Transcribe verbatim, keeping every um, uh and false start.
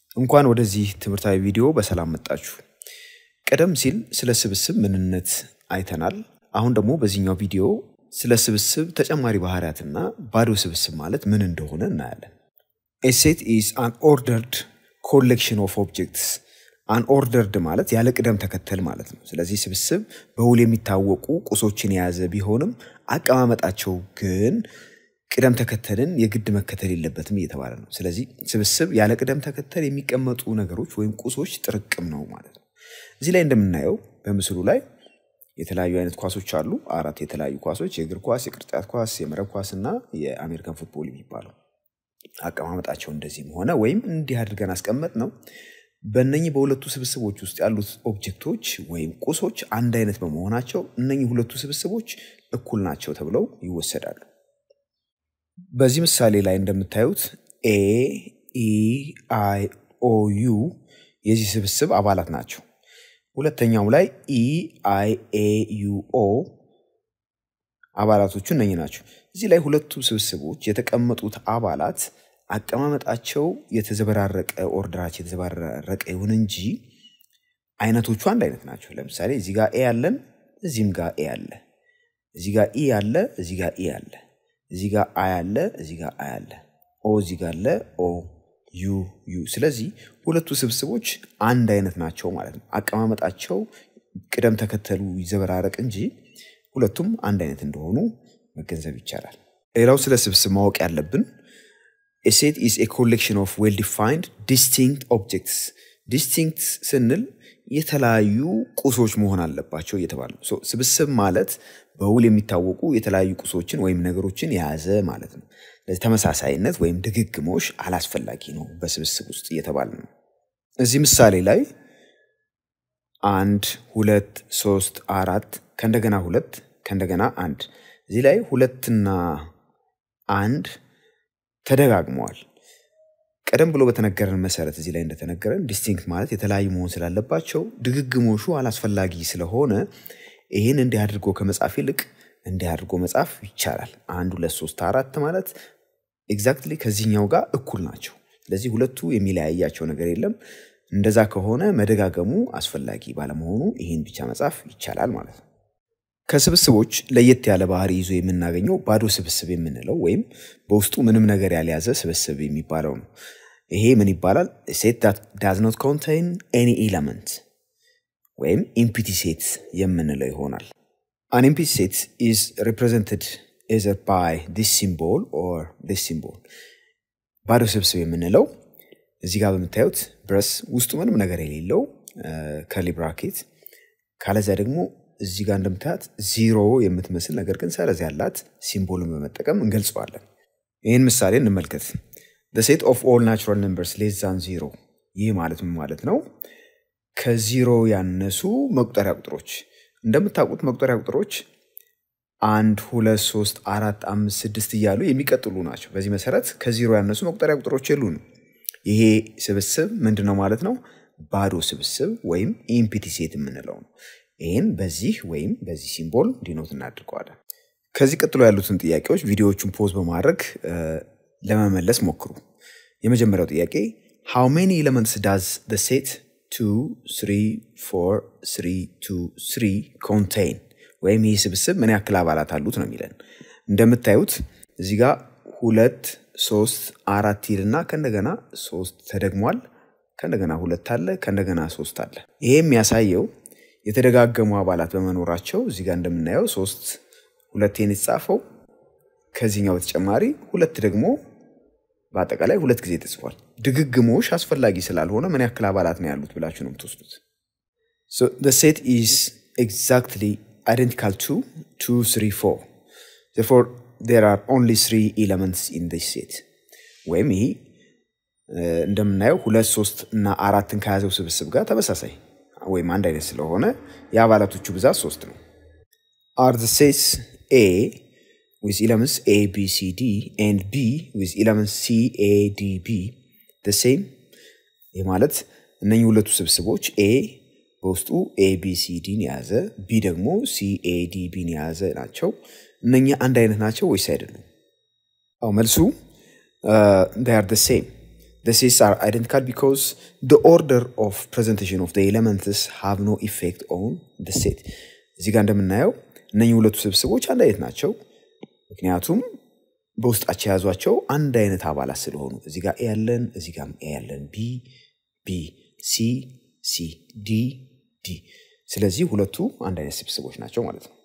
እንኳን ወደዚህ ትምህርታዊ ቪዲዮ በሰላም መጣችሁ። ቀደም ሲል ስለ ስብስብ ምንነት አይተናል። አሁን ደግሞ በዚህኛው ቪዲዮ ስለ ስብስብ ተጨማሪ ባህሪያትና ባዶ ስብስብ ማለት ምን እንደሆነ እናያለን። A set is an ordered collection of objects. Unordered ማለት ያለ ቅደም ተከተል ማለት ነው። ስለዚህ ስብስብ በውል የሚታወቁ ቁሶችን የያዘ ቢሆንም አቀማመጣቸው ግን ቅደም ተከተልን የግድ መከተል የለበትም እየተባለ ነው። ስለዚህ ስብስብ ያለ ቅደም ተከተል የሚቀመጡ ነገሮች ወይም ቁሶች ጥርቅም ነው ማለት ነው። እዚህ ላይ እንደምናየው በምስሉ ላይ የተለያዩ አይነት ኳሶች አሉ። አራት የተለያዩ ኳሶች፣ የእግር ኳስ፣ የቅርጫት ኳስ፣ የመረብ ኳስና የአሜሪካን ፉትቦል የሚባለው አቀማመጣቸው እንደዚህም ሆነ ወይም እንዲህ አድርገን አስቀመጥ ነው። በእነኚህ በሁለቱ ስብስቦች ውስጥ ያሉት ኦብጀክቶች ወይም ቁሶች አንድ አይነት በመሆናቸው እነኚህ ሁለቱ ስብስቦች እኩል ናቸው ተብለው ይወሰዳሉ። በዚህ ምሳሌ ላይ እንደምታዩት A E I O U የዚህ ስብስብ አባላት ናቸው። ሁለተኛው ላይ E I A U O አባላቶቹ እነኚህ ናቸው። እዚህ ላይ ሁለቱ ስብስቦች የተቀመጡት አባላት አቀማመጣቸው የተዘበራረቀ ኦርደራቸው የተዘበራረቀ ይሁን እንጂ አይነቶቹ አንድ አይነት ናቸው። ለምሳሌ እዚህ ጋር A አለን፣ እዚህም ጋር A አለ። እዚህ ጋር E አለ፣ እዚህ ጋር E አለ። እዚህ ጋር I አለ፣ እዚህ ጋር I አለ። O እዚህ ጋር አለ፣ O U U። ስለዚህ ሁለቱ ስብስቦች አንድ አይነት ናቸው ማለት ነው። አቀማመጣቸው ቅደም ተከተሉ ይዘበራረቅ እንጂ ሁለቱም አንድ አይነት እንደሆኑ መገንዘብ ይቻላል። ሌላው ስለ ስብስብ ማወቅ ያለብን A set is a collection of well-defined, distinct objects. Distinct ስንል የተለያዩ ቁሶች መሆን አለባቸው እየተባለ ነው። ሶ ስብስብ ማለት በውል የሚታወቁ የተለያዩ ቁሶችን ወይም ነገሮችን የያዘ ማለት ነው። ለዚህ ተመሳሳይነት ወይም ድግግሞሽ አላስፈላጊ ነው በስብስብ ውስጥ እየተባለ ነው። እዚህ ምሳሌ ላይ አንድ ሁለት ሶስት አራት ከእንደገና ሁለት ከእንደገና አንድ እዚህ ላይ ሁለትና አንድ ተደጋግመዋል። ቀደም ብሎ በተነገረን መሰረት እዚህ ላይ እንደተነገረን ዲስቲንክት ማለት የተለያዩ መሆን ስላለባቸው ድግግሞሹ አላስፈላጊ ስለሆነ ይሄን እንዲህ አድርጎ ከመጻፍ ይልቅ እንዲህ አድርጎ መጻፍ ይቻላል። አንድ ሁለት ሶስት አራት ማለት ኤግዛክትሊ ከዚህኛው ጋር እኩል ናቸው። ስለዚህ ሁለቱ የሚለያያቸው ነገር የለም። እንደዛ ከሆነ መደጋገሙ አስፈላጊ ባለመሆኑ ይሄን ብቻ መጻፍ ይቻላል ማለት ነው። ከስብስቦች ለየት ያለ ባህሪ ይዞ የምናገኘው ባዶ ስብስብ የምንለው ወይም በውስጡ ምንም ነገር ያልያዘ ስብስብ የሚባለው ነው። ይሄ ምን ይባላል? A set that does not contain any element ወይም empty set የምንለው ይሆናል። An empty set is represented either by this symbol or this symbol. ባዶ ስብስብ የምንለው እዚህ ጋር በመታየት ብረስ ውስጡ ምንም ነገር የሌለው ከርሊ ብራኬት ካለዛ ደግሞ እዚህ ጋር እንደምታዩት ዜሮ የምትመስል ነገር ግን ሰረዝ ያላት ሲምቦልን በመጠቀም እንገልጸዋለን። ይሄን ምሳሌ እንመልከት። The set of all natural numbers less than zero ይህ ማለት ምን ማለት ነው? ከዜሮ ያነሱ መቁጠሪያ ቁጥሮች እንደምታውቁት መቁጠሪያ ቁጥሮች አንድ ሁለት ሶስት አራት አምስት ስድስት እያሉ የሚቀጥሉ ናቸው። በዚህ መሰረት ከዜሮ ያነሱ መቁጠሪያ ቁጥሮች የሉንም። ይሄ ስብስብ ምንድነው ማለት ነው? ባዶ ስብስብ ወይም ኢምፕቲ ሴት የምንለው ነው። ይሄን በዚህ ወይም በዚህ ሲምቦል ዲኖት እናድርገዋለን። ከዚህ ቀጥሎ ያሉትን ጥያቄዎች ቪዲዮዎቹን ፖዝ በማድረግ ለመመለስ ሞክሩ። የመጀመሪያው ጥያቄ how many elements does the set two three four three two three contain? ወይም ይህ ስብስብ ምን ያክል አባላት አሉት ነው የሚለን። እንደምታዩት እዚህ ጋር ሁለት ሶስት አራት ይልና ከእንደገና ሶስት ተደግሟል። ከእንደገና ሁለት አለ፣ ከእንደገና ሶስት አለ። ይሄ የሚያሳየው የተደጋገሙ አባላት በመኖራቸው እዚህ ጋር እንደምናየው ሶስት ሁለቴን የተጻፈው ከዚህኛው በተጨማሪ ሁለት ደግሞ በአጠቃላይ ሁለት ጊዜ ተጽፏል። ድግግሞሽ አስፈላጊ ስላልሆነ ምን ያክል አባላት ነው ያሉት ብላችሁ ነው የምትወስዱት። So the set is exactly identical to two three four. Therefore there are only three elements in this set. ወይም ይሄ እንደምናየው ሁለት ሶስት እና አራትን ከያዘው ስብስብ ጋር ተመሳሳይ ወይም አንድ አይነት ስለሆነ የአባላቶቹ ብዛት ሶስት ነው። Are the sets A with elements A B C D and B with elements C A D B the same? ይህ ማለት እነኚህ ሁለቱ ስብስቦች A በውስጡ A B C D ን ያዘ፣ B ደግሞ C A D B ን ያዘ ናቸው። እነኚህ አንድ አይነት ናቸው ወይስ አይደሉም? አው መልሱ they are the same. The sets are identical because the order of presentation of the elements have no effect on the set. እዚህ ጋር እንደምናየው እነኚህ ሁለቱ ስብስቦች አንድ አይነት ናቸው ምክንያቱም በውስጣቸው ያዟቸው አንድ አይነት አባላት ስለሆኑ እዚህ ጋር ኤ ያለን እዚህ ጋር ኤ ያለን ቢ ቢ ሲ ሲ ዲ ዲ ስለዚህ ሁለቱ አንድ አይነት ስብስቦች ናቸው ማለት ነው